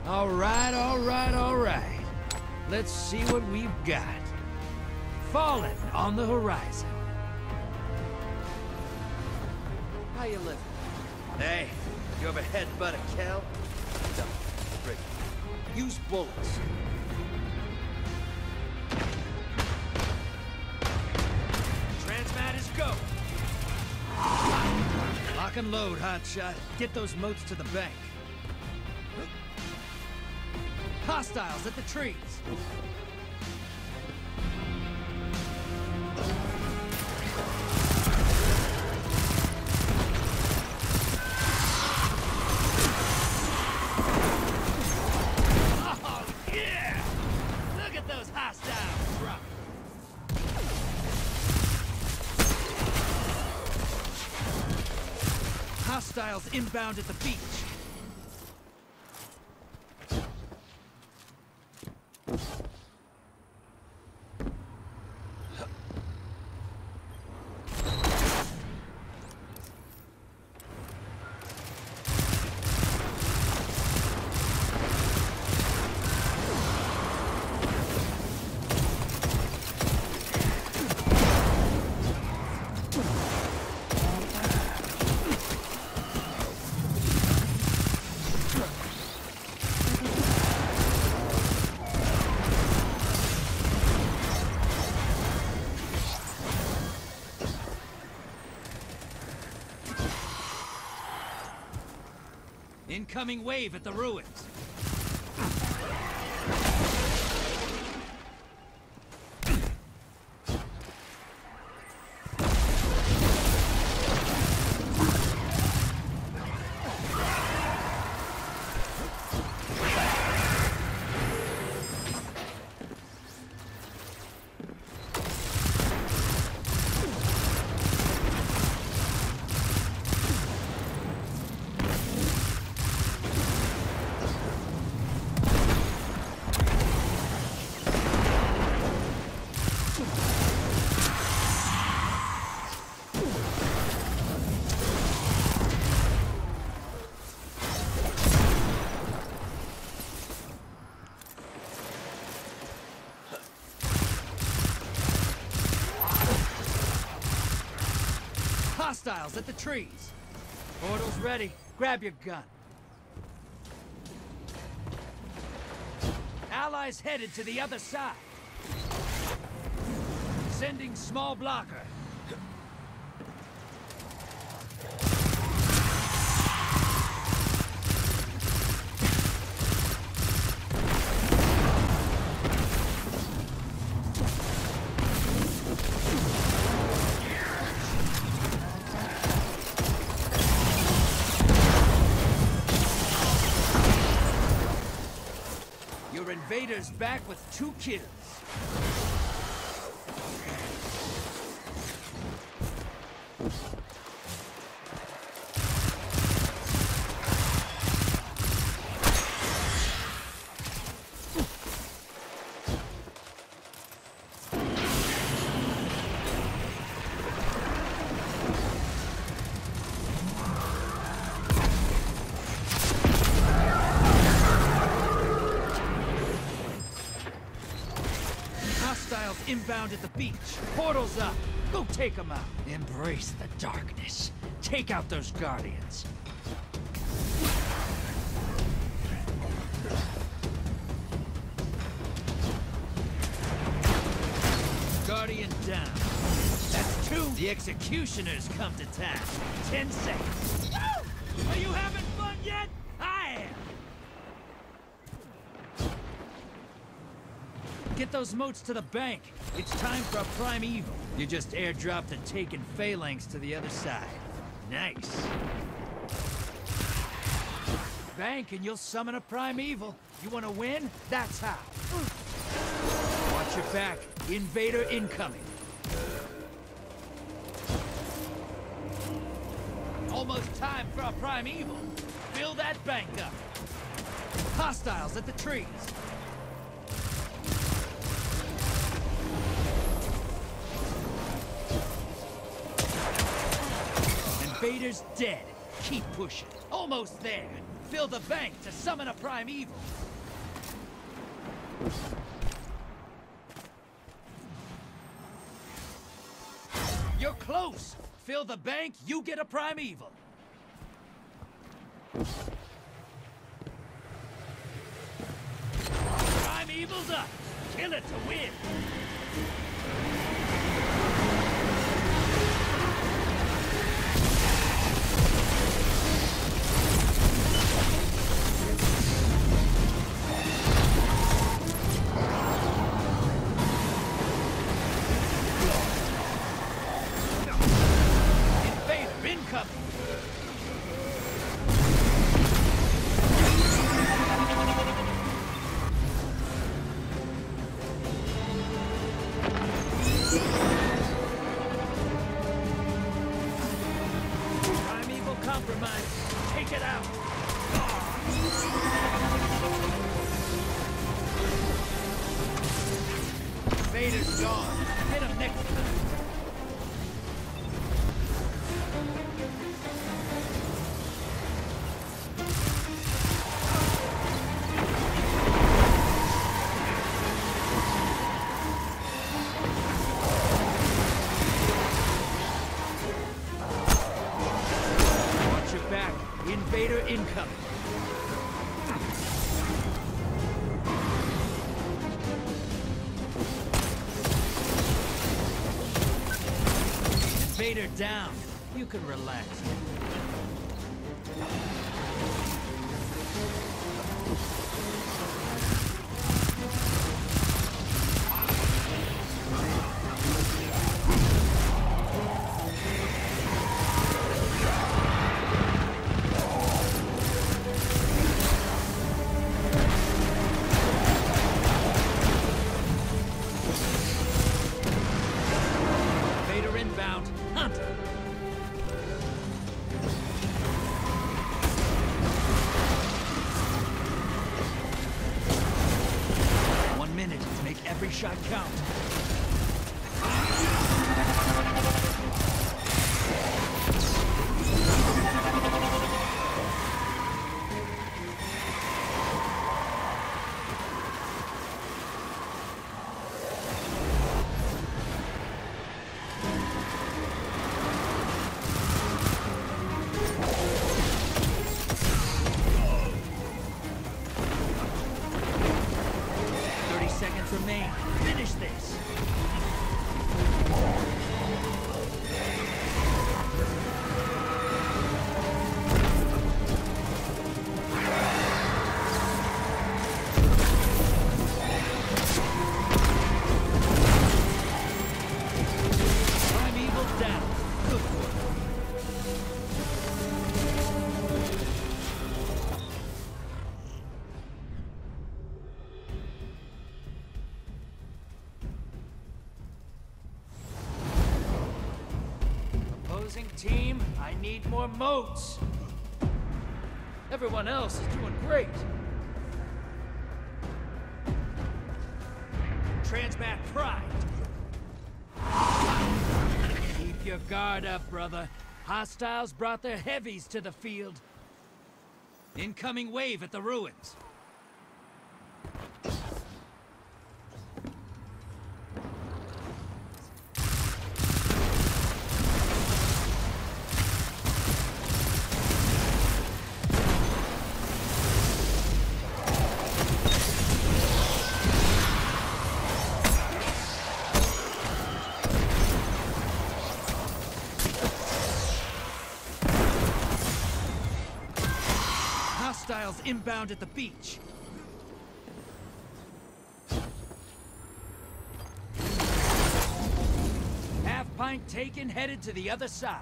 All right, all right, all right. Let's see what we've got. Fallen on the horizon. How you living? Hey, you ever headbutt a cow? Don't. Break. Use bullets. Transmat is go. Lock and load, hotshot. Get those moats to the bank. Hostiles at the trees. Oh, yeah! Look at those hostiles drop. Hostiles inbound at the beach. Incoming wave at the ruins. Hostiles at the trees. Portal's ready. Grab your gun. Allies headed to the other side. Sending small blocker. Your invaders back with 2 kills. Hostiles inbound at the beach. Portal's up. Go take them out. Embrace the darkness. Take out those guardians. Guardian down. That's 2. The executioners come to town. 10 seconds. Are you having fun yet? I am. Get those moats to the bank. It's time for a primeval. You just airdropped a taken phalanx to the other side. Nice. Bank and you'll summon a primeval. You want to win? That's how. Watch your back. Invader incoming. Almost time for a primeval. Fill that bank up. Hostiles at the trees. Invader's dead. Keep pushing. Almost there. Fill the bank to summon a primeval. You're close. Fill the bank, you get a primeval. Primeval's up. Kill it to win. Primeval compromise. Take it out. Vader's gone. Hit him next time. Invader incoming. Invader down. You can relax. Hunt! 1 minute to make every shot count. Remain. Finish this. Primeval down. Good work. Team, I need more motes. Everyone else is doing great. Transmat Pride. Keep your guard up, brother. Hostiles brought their heavies to the field. Incoming wave at the ruins. Hostiles inbound at the beach. Half pint taken, headed to the other side.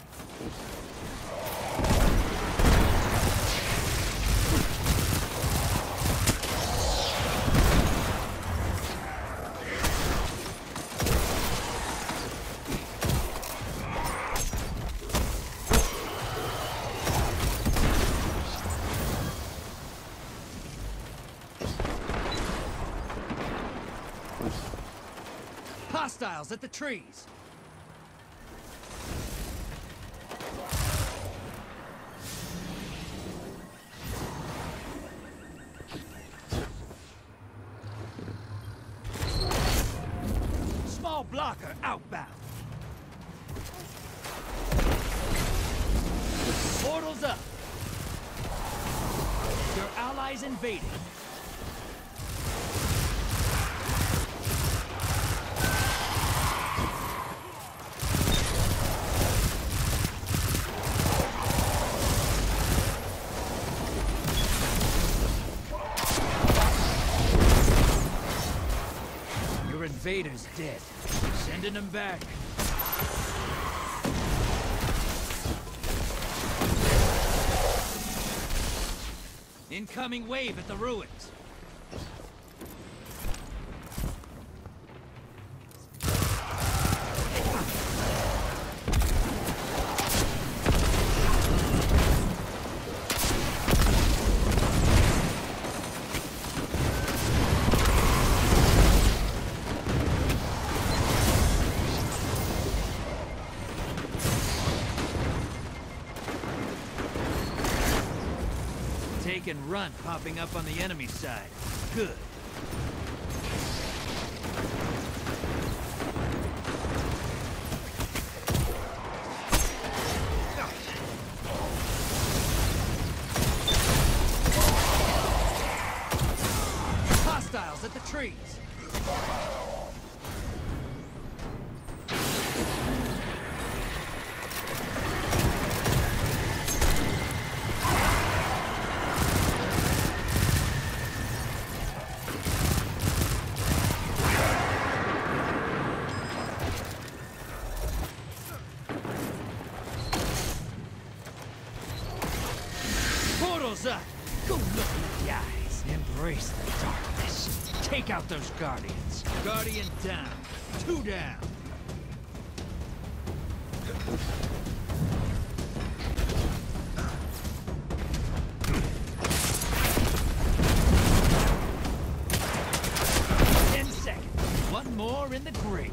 Hostiles at the trees. blocker outbound. Portals up. Your allies invading. Your invader's dead. Sending them back. Incoming wave at the ruins. Take and run popping up on the enemy side. Good. Hostiles at the trees. Portals up! Go look in the eyes. Embrace the darkness. Take out those guardians. Guardian down. 2 down. One more in the grave.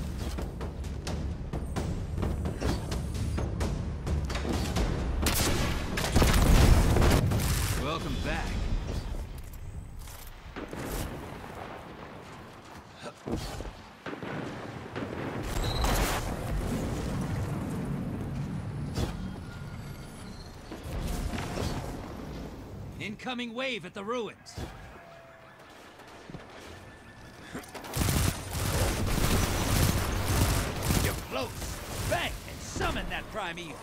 Welcome back. Incoming wave at the ruins. You're close. Bang and summon that primeval.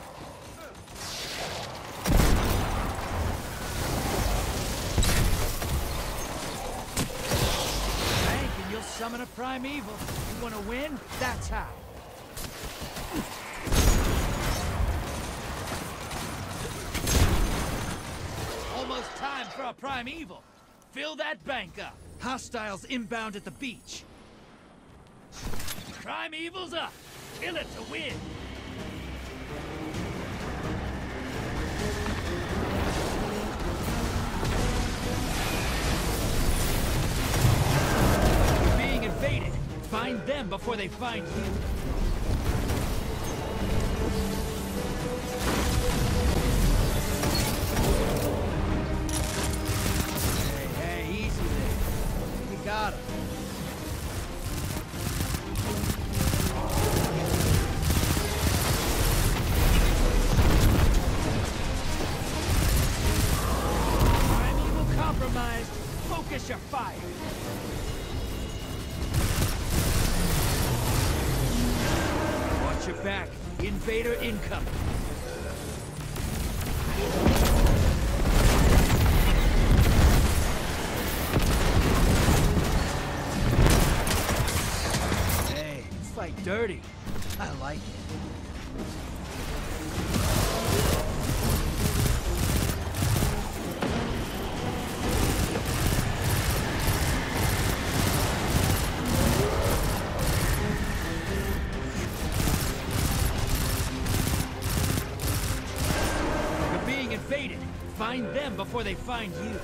Bang and you'll summon a primeval. You want to win? That's how. Almost time for a primeval. Fill that bank up. Hostiles inbound at the beach. Primeval's up. Kill it to win. You're being invaded. Find them before they find you. Got him. Primeval compromised. Focus your fire. Watch your back. Invader incoming. Fight dirty. I like it. You're being invaded. Find them before they find you.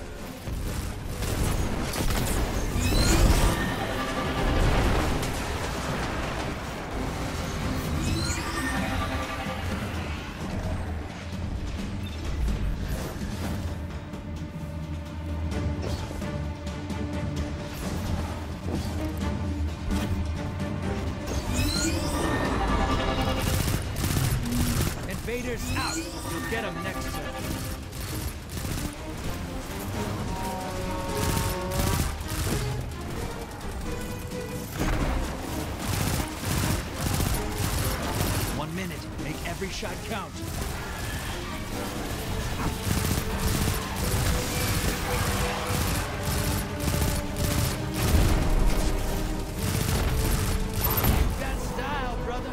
this out. You'll get him next turn. One minute. Make every shot count. Got style, brother.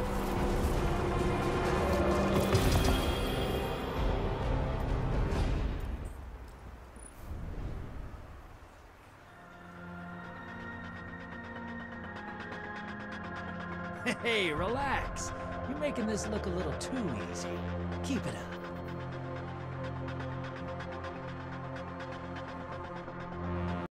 Hey, relax. You're making this look a little too easy. Keep it up.